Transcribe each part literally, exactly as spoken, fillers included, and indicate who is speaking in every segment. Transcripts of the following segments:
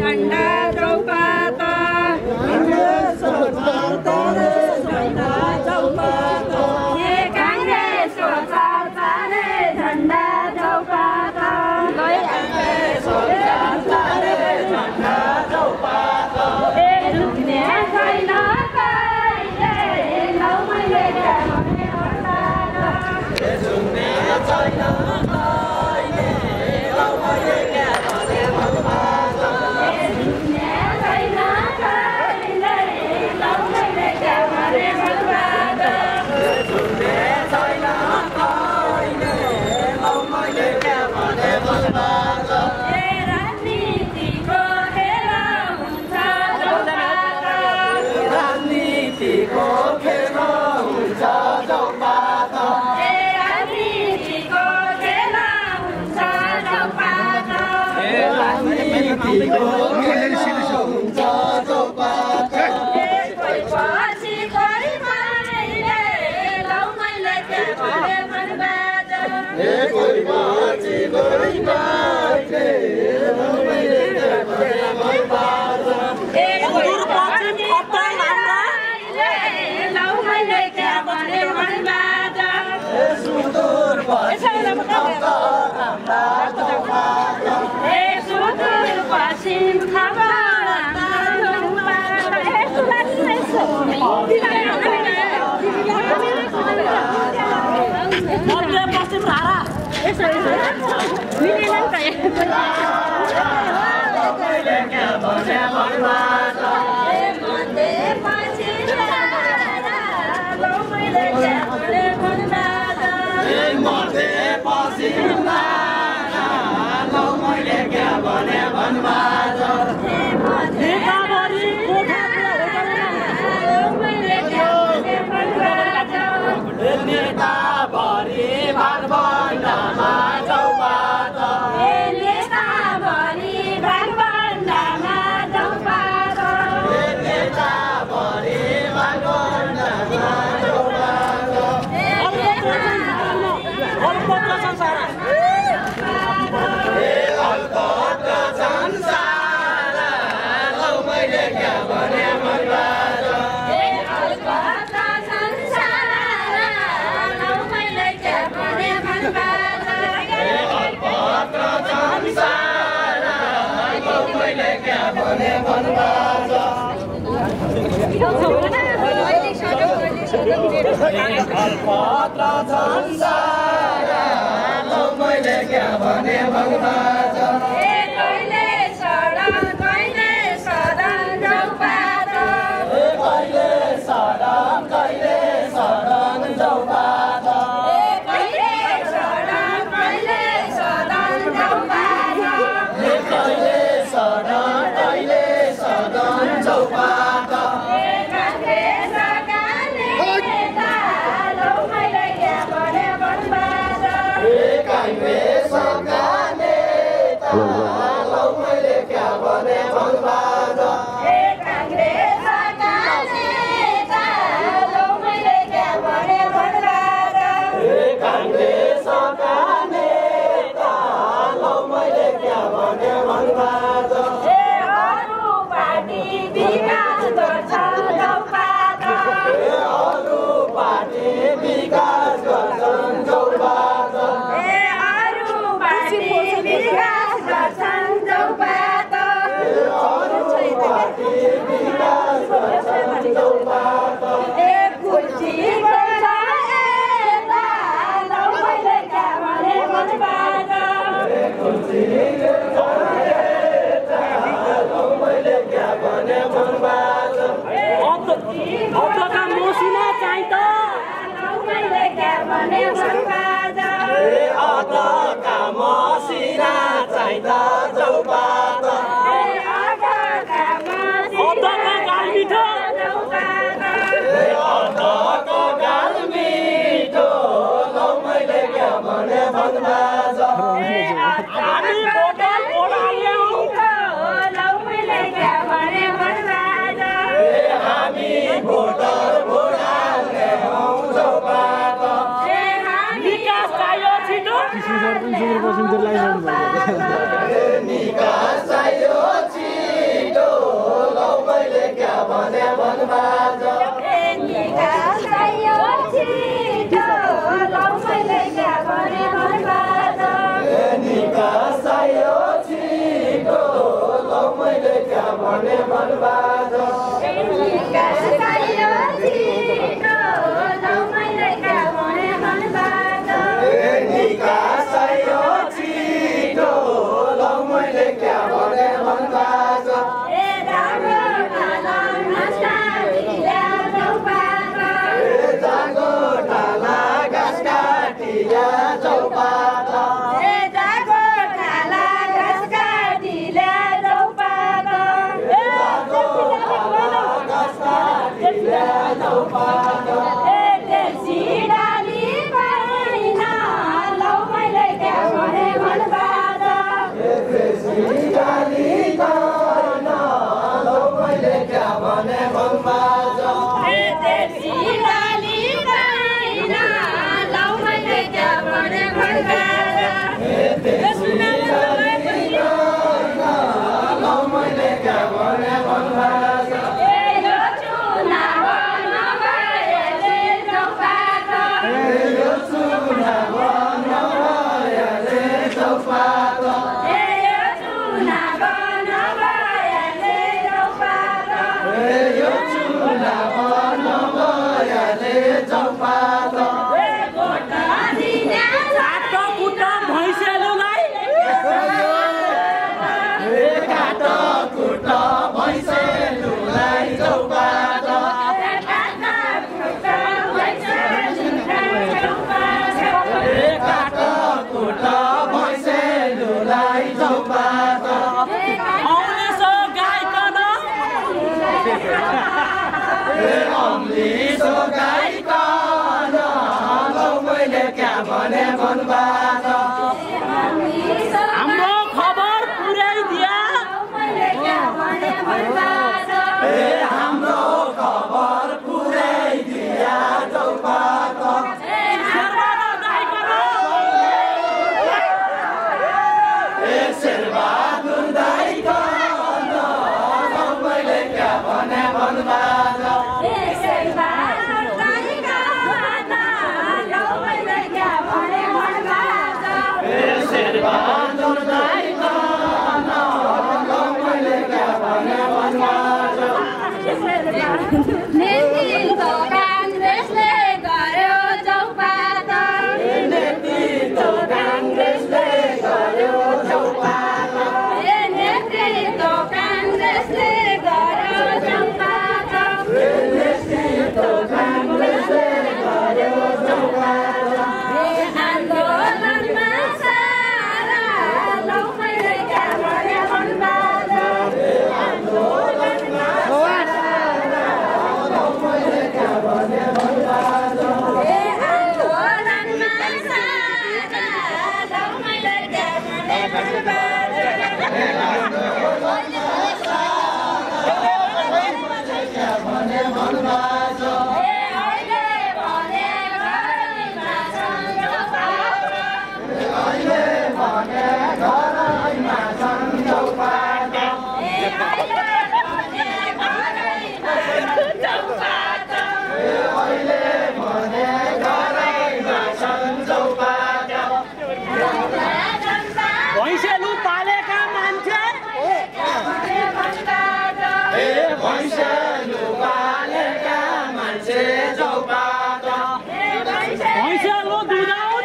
Speaker 1: झन्डा चौपात काङ्ग्रेसको चर्चाले झन्डा चौपात ए काङ्ग्रेसको चर्चाले झन्डा चौपात काङ्ग्रेसको चर्चाले झन्डा चौपात ए झुक्ने छैन कहिले लौ मैले भने भन्दा ए झुक्ने छैन कहिले लौ मैले भने भन्दा ए झुक्ने छैन कहिले लौ मैले भने भन्दा ए झुक्ने छैन कहिले लौ मैले भने भन्दा ए राजनीतिको खेल हुन्छ चौपात राजनीतिको खेल हुन्छ चौपात ए राजनीतिको खेल हुन्छ चौपात ए राजनीतिको खेल हुन्छ चौपात ए कोही पछि कोही माइले लौ मैले के भने भन्दा ए कोही पछि कोही माइले लौ मैले के भने भन्दा ए कोही पछि कोही माइले लौ मैले के भने भन्दा ए सुदूर पश्चिम खबर हाम्रा चौपात ए सुदूर पश्चिम खबर हाम्रा चौपात ए मध्य पश्चिम धारा मिलेन त मैले के भने भन्दा ए मध्य पश्चिम धारा लौ मैले के भने भन्दा ए मध्य पश्चिम धारा लौ मैले के भने भन्दा ए मध्य नेताभरि भागभण्डामा चौपात ए नेताभरि भागभण्डामा चौपात ए नेताभरि भागभण्डामा चौपात ए अल्पत्र संसार ए अल्पत्र संसार लौ मैले के भने भन्दा ए अल्पत्र संसार लौ मैले के भने भन्दा ए अल्पत्र संसार लौ मैले के भने भन्दा अल्पत्र संसार लौ मैले के भने भन्दा ए कहिले सडक कहिले सदन चौपात ए कहिले सडक कहिले सदन चौपात ए कहिले सडक कहिले सदन चौपात ए कहिले सडक कहिले सदन चौपात ए काङ्ग्रेसका नेता लौ मैले के भने भन्दा ए काङ्ग्रेसका नेता लौ मैले के भने भन्दा ए काङ्ग्रेसका नेता लौ मैले के भने भन्दा ए काङ्ग्रेसका नेता लौ मैले के भने भन्दा ए अरू पार्टी विकास गर्छ चौपात ए अरू पार्टी विकास गर्छन् चौपात ए अरू पार्टी विकास गर्छन् चौपात ए अरू पार्टी विकास गर्छन् चौपात ए कुर्सीको छ यता लौ मैले के भने भन्दा ए कुर्सीको छ यता लौ मैले के भने भन्दा ए अतका मसिना चाहिँ त लौ मैले के भने भन्दा ए अतका मसिना चाहिँ त चौपात ए अतका मसिना गाल मिठो चौपात ए अतका गाल मिठो लौ मैले के भने भन्दा ए हामी भोटर ओडाले लौ मैले के भने भन्दा ए हामी भोटर ओडाले चौपात ए हामी विकास चाहियो छिटो निकास चाहियो छिटो
Speaker 2: भने भन्बाजा
Speaker 1: ए देशी लाली गाइना लौ मैले क्या भने भन्बाजा
Speaker 2: ए देशी लाली गाइना लौ मैले क्या भने भन्बाजा
Speaker 1: ए यो चुनाव नभएले चौपाटा
Speaker 2: ए यो चुनाव नभएले चौपाटा
Speaker 1: ए यो चुनाव नभएले चौपाटा
Speaker 2: ए यो चुनाव नभएले चौपाटा
Speaker 1: ए गोटा दिने
Speaker 3: काट कुट भैँसेलुलाई
Speaker 2: ए काट कुट भैँसेलुलाई चौपाटा ए काट कुट भैँसेलुलाई चौपाटा
Speaker 3: औलेसो गाइकन
Speaker 2: ए अम्लिसो गाइकन लौ मैले क्या भने भन्बाजा
Speaker 3: हाम्रो खबर पुर्याइदिया
Speaker 2: ए हाम्रो खबर पुर्याइदिया चौपाटा
Speaker 3: शेरबहादुर गाइकन
Speaker 2: ए शेरबहादुर गाइकन लौ मैले क्या भने भन्बाजा ए शेरबहादुर गाइकन लौ मैले क्या भने भन्बाजा
Speaker 1: नेतृत्व काङ्ग्रेसले गर्यो चौपाटा
Speaker 2: नेतृत्व काङ्ग्रेसले गर्यो चौपाटा
Speaker 1: ए नेतृत्व काङ्ग्रेसले गर्यो चौपाटा
Speaker 2: नेतृत्व काङ्ग्रेसले गर्यो चौपाटा
Speaker 1: ए आन्दोलनमा सारा लौ मैले क्या भने भन्बाजा ए आन्दोलनमा सारा लौ मैले क्या भने भन्बाजा
Speaker 2: भन्बाजा
Speaker 1: ए अहिले भने घरैमा छन् चौपाटा
Speaker 2: अहिले भने घरैमा छन् चौपाटा
Speaker 1: ए अहिले भने घरैमा छन् चौपाटा
Speaker 2: ए अहिले भने घरैमा छन् चौपाटा
Speaker 3: भैँसेलु पालेका मान्छे
Speaker 1: भने भन्बाजा
Speaker 2: ए भैँसेलु पालेका मान्छे चौपाटा
Speaker 3: भैँसेलु दुधाउन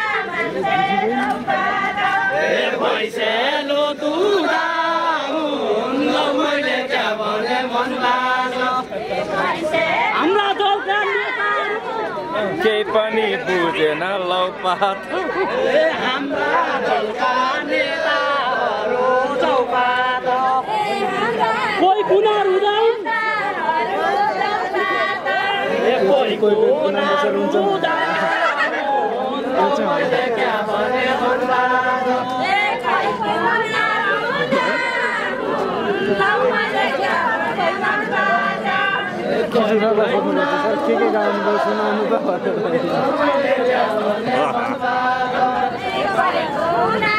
Speaker 2: ए भैँसेलु दुधाउन लौ मैले क्या भने भन्बाजा
Speaker 3: हाम्रा दलका नेताहरू
Speaker 4: केही पनि बुझेन लौ पात
Speaker 2: ए हाम्रा दलका नेताहरू चौपाटा
Speaker 3: कोही कुना रुदाउन
Speaker 2: ए कोही कुना रुदाउन लौ मैले क्या भने भन्बाजा
Speaker 1: ए खै कुना लौ मैले क्या भने भन्बाजा
Speaker 5: के के गाउनु सुनाउनु त
Speaker 1: ए खै कुना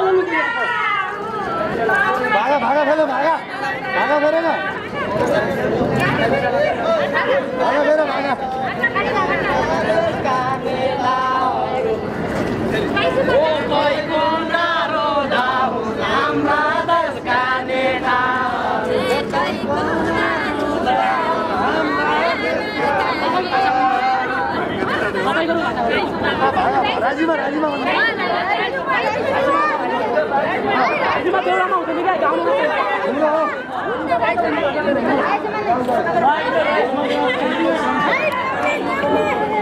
Speaker 5: भागा भागा फेलो भागा भागा फेर न भागा फेर भागा
Speaker 2: कोही कुना रुदाउन हाम्रा दलका नेता
Speaker 1: ए खै कुना
Speaker 5: राजीमा राजीमा
Speaker 3: राजीमा बेहोरामा हुँदैन क्या गाउनु
Speaker 1: ए